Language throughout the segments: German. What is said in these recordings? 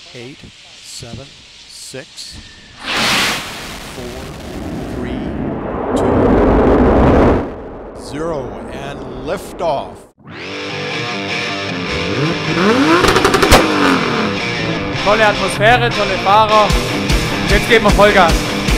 8, 7, 6, 4, 3, 2, 0 and liftoff. Tolle Atmosphäre, tolle Fahrer. Jetzt geben wir Vollgas.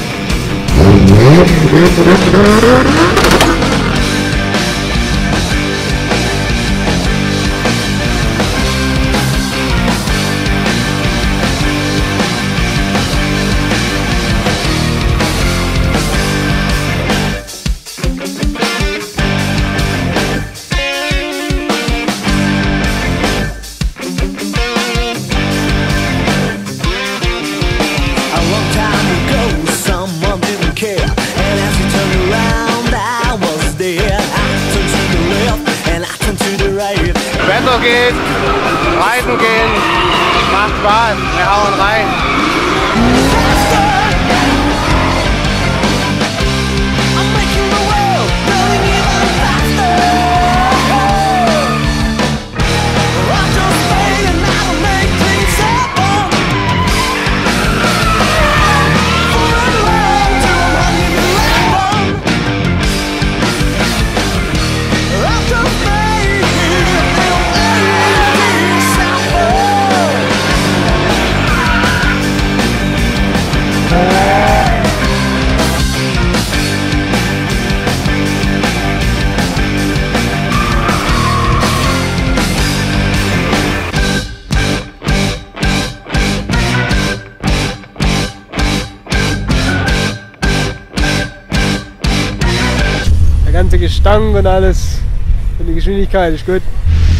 Wetter geht, reiten gehen, macht Spaß, wir hauen rein. Der ganze Gestank und alles und die Geschwindigkeit ist gut.